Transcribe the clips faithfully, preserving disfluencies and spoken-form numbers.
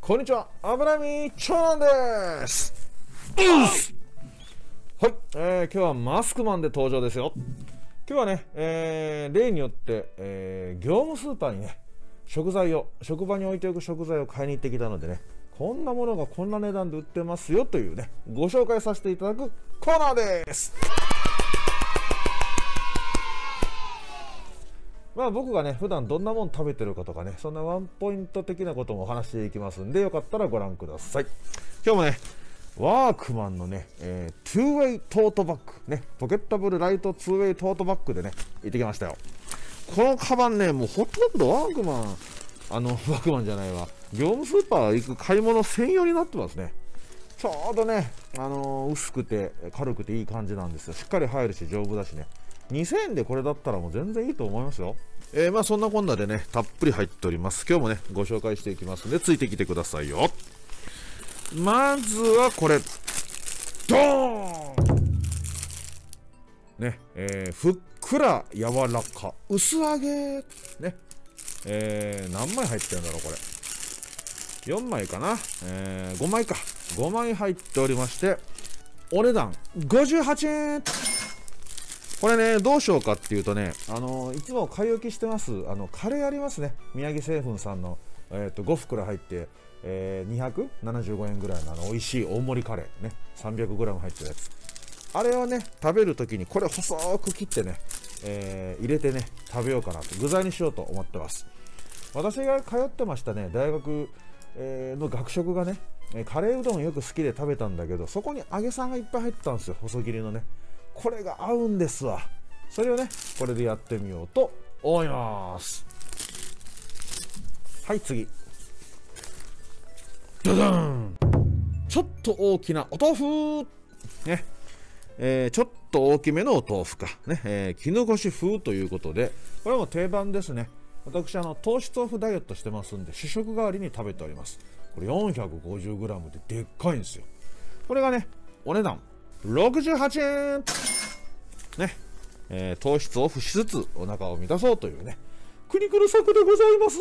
こんにちは、油見長男です。うっすはい、えー、今日はマスクマンで登場ですよ。今日はね、えー、例によって、えー、業務スーパーにね、食材を、職場に置いておく食材を買いに行ってきたのでね、こんなものがこんな値段で売ってますよというね、ご紹介させていただくコーナーです。まあ僕がね、普段どんなもん食べてるかとかね、そんなワンポイント的なこともお話していきますんで、よかったらご覧ください。今日もね、ワークマンのね、えー、ツーウェイトートバッグ、ね、ポケットブルライトツーウェイトートバッグでね、行ってきましたよ。このカバンね、もうほとんどワークマン、あの、ワークマンじゃないわ、業務スーパー行く買い物専用になってますね。ちょうどね、あのー、薄くて軽くていい感じなんですよ。しっかり入るし丈夫だしね。にせんえんでこれだったらもう全然いいと思いますよ。えー、まあそんなこんなでね、たっぷり入っております。今日もね、ご紹介していきますので、ついてきてくださいよ。まずはこれ、ドーンね、えー、ふっくら柔らか、薄揚げね、えー、何枚入ってるんだろう、これ。よんまいかな、えー、ごまいか。ごまい入っておりまして、お値段ごじゅうはちえん。これね、どうしようかっていうとね、あのー、いつも買い置きしてます、あの、カレーありますね。宮城製粉さんの、えー、とご袋入って、えー、にひゃくななじゅうごえんぐらいのあの美味しい大盛りカレーね、さんびゃくグラム入ってるやつ。あれをね、食べるときにこれ細く切ってね、えー、入れてね、食べようかなと、具材にしようと思ってます。私が通ってましたね、大学、えー、の学食がね、カレーうどんよく好きで食べたんだけど、そこに揚げさんがいっぱい入ってたんですよ、細切りのね。これが合うんですわ。それをね、これでやってみようと思います。はい、次。ドドン。ちょっと大きなお豆腐ね、えー、ちょっと大きめのお豆腐かね、えー、絹ごし風ということで、これも定番ですね。私あの糖質オフダイエットしてますんで、主食代わりに食べております。これ よんひゃくごじゅうグラム ででっかいんですよ。これがね、お値段ろくじゅうはちえんね、えー、糖質オフしつつお腹を満たそうというね、苦肉の策でございます。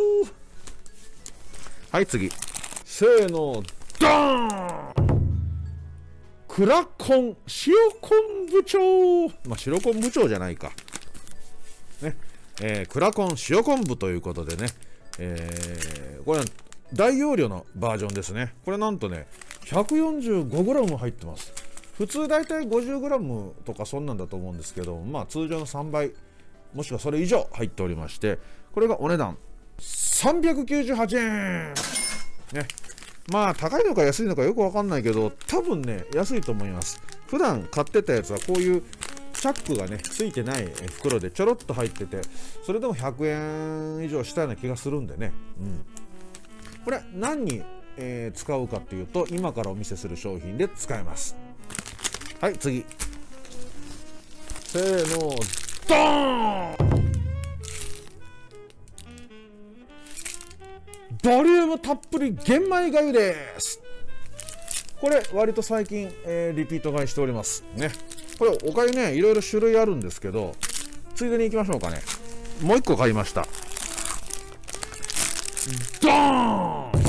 はい、次。せーの、ドーン。クラコン塩昆布長。まあ、白昆布長じゃないか。ね、えー、クラコン塩昆布ということでね、えー、これ大容量のバージョンですね。これなんとね、ひゃくよんじゅうごグラム も入ってます。普通だいたい ごじゅうグラム とかそんなんだと思うんですけど、まあ通常のさんばいもしくはそれ以上入っておりまして、これがお値段さんびゃくきゅうじゅうはちえんね。まあ高いのか安いのかよくわかんないけど、多分ね安いと思います。普段買ってたやつはこういうチャックがねついてない袋でちょろっと入ってて、それでもひゃくえん以上したような気がするんでね、うん、これ何に、えー、使うかっていうと、今からお見せする商品で使えます。はい、次。せーの、ドーン。ボリュームたっぷり玄米がゆです。これ割と最近、えー、リピート買いしておりますね。これおかゆね、いろいろ種類あるんですけど、ついでに行きましょうかね。もう一個買いました。ドーン。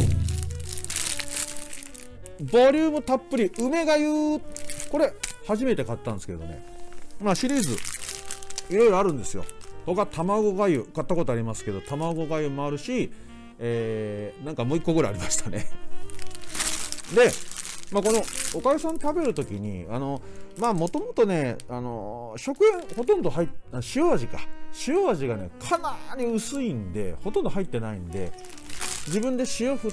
ボリュームたっぷり梅がゆ。これ初めて買ったんですけどね、まあシリーズいろいろあるんですよ。他卵がゆ買ったことありますけど、卵がゆもあるし、えー、なんかもう一個ぐらいありましたね。で、まあ、このおかゆさん食べるときに、あのまあもともとね、あの食塩ほとんど入っ塩味か塩味がねかなり薄いんで、ほとんど入ってないんで、自分で塩振って、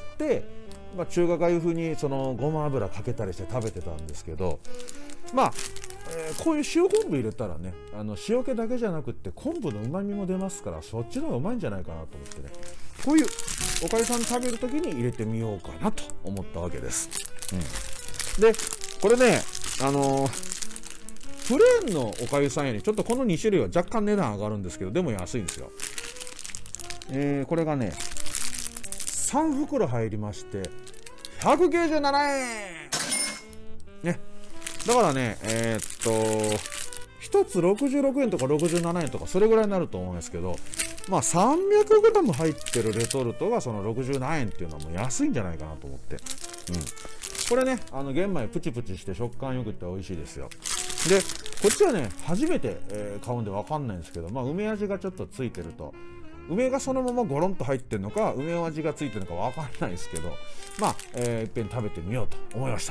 まあ、中華がゆ風にそのごま油かけたりして食べてたんですけど、まあ、えー、こういう塩昆布入れたらね、あの塩気だけじゃなくって昆布のうまみも出ますから、そっちの方がうまいんじゃないかなと思ってね、こういうおかゆさん食べるときに入れてみようかなと思ったわけです。うん、でこれね、あのー、プレーンのおかゆさんよりちょっとこのに種類は若干値段上がるんですけど、でも安いんですよ。えー、これがねさん袋入りましてひゃくきゅうじゅうななえんね。だからね、えー、っとひとつろくじゅうろくえんとかろくじゅうななえんとかそれぐらいになると思うんですけど、 まあ さんびゃくグラム 入ってるレトルトがそのろくじゅうななえんっていうのはもう安いんじゃないかなと思って、うん、これね、あの玄米プチプチして食感よくって美味しいですよ。でこっちはね初めて、えー、買うんで分かんないんですけど、まあ、梅味がちょっとついてると、梅がそのままゴロンと入ってるのか梅味がついてるのか分かんないですけど、まあ、えー、いっぺん食べてみようと思いました。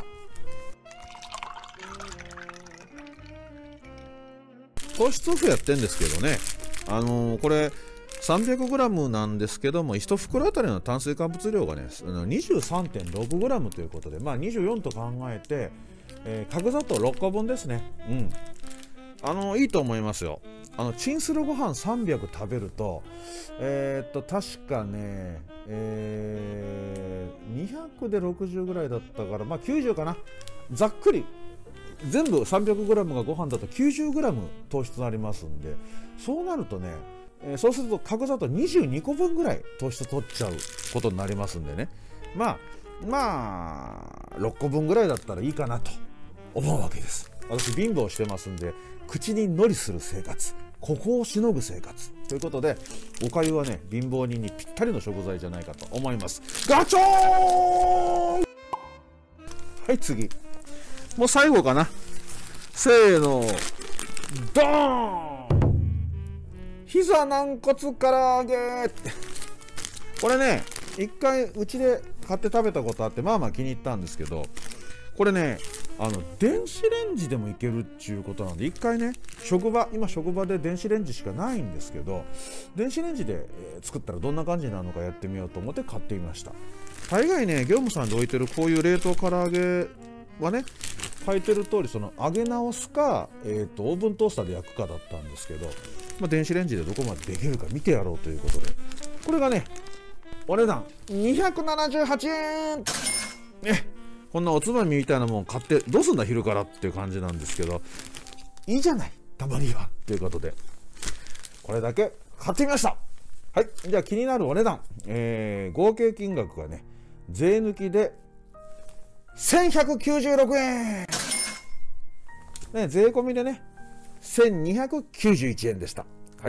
糖質オフやってんですけどね、あのー、これ さんびゃくグラム なんですけども、いち袋あたりの炭水化物量がね にじゅうさんてんろくグラム ということで、まあにじゅうよんと考えて、えー、角砂糖ろっこぶんですね。うん、あのー、いいと思いますよ。あのチンするご飯さんびゃく食べるとえー、っと確かね、えー、にひゃくでろくじゅうぐらいだったから、まあきゅうじゅうかな、ざっくり全部 さんびゃくグラム がご飯だと きゅうじゅうグラム 糖質になりますんで、そうなるとね、えー、そうすると角砂糖にじゅうにこぶんぐらい糖質取っちゃうことになりますんでね、まあまあろっこぶんぐらいだったらいいかなと思うわけです。私貧乏してますんで、口にのりする生活、ここをしのぐ生活ということで、おかゆはね貧乏人にぴったりの食材じゃないかと思います。ガチョーン。はい次、もう最後かな。せーのドーン。膝軟骨唐揚げ。これね一回うちで買って食べたことあって、まあまあ気に入ったんですけど、これねあの電子レンジでもいけるっていうことなんで、一回ね職場、今職場で電子レンジしかないんですけど、電子レンジで作ったらどんな感じなのかやってみようと思って買ってみました。大概ね業務さんで置いてるこういう冷凍唐揚げはね、書いてる通りその揚げ直すか、えーとオーブントースターで焼くかだったんですけど、まあ、電子レンジでどこまでできるか見てやろうということで、これがねお値段にひゃくななじゅうはちえんね。こんなおつまみみたいなもん買ってどうすんだ昼からっていう感じなんですけど、いいじゃないたまにはということで、これだけ買ってみました。はい、じゃあ気になるお値段、えー、合計金額がね税抜きでせんひゃくきゅうじゅうろくえん、ね、税込みでねせんにひゃくきゅうじゅういちえんでした。はい、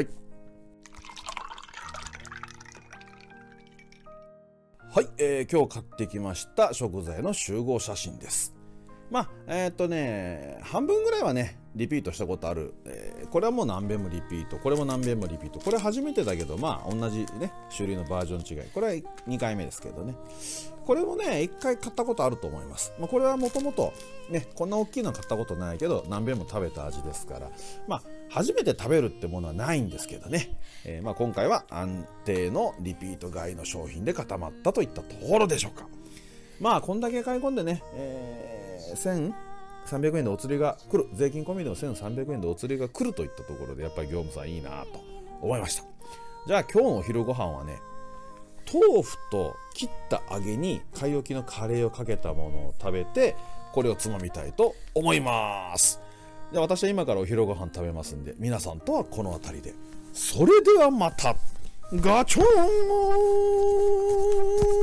はい、えー、今日買ってきました食材の集合写真です。まあえっ、ー、とね半分ぐらいはねリピートしたことある、えー、これはもう何遍もリピート、これも何遍もリピート、これ初めてだけどまあ同じね種類のバージョン違い、これはにかいめですけどね、これもねいっかい買ったことあると思います。まあ、これはもともとねこんな大きいの買ったことないけど何遍も食べた味ですから、まあ初めて食べるってものはないんですけどね、えー、まあ今回は安定のリピート買いの商品で固まったといったところでしょうか。まあこんだけ買い込んでね、えー、せんさんびゃくえんでお釣りが来る、税金込みでもせんさんびゃくえんでお釣りが来るといったところで、やっぱり業務さんいいなと思いました。じゃあ今日のお昼ご飯はね、豆腐と切った揚げに買い置きのカレーをかけたものを食べて、これをつまみたいと思います。じゃあ私は今からお昼ご飯食べますんで、皆さんとはこの辺りで。それではまたガチョーン。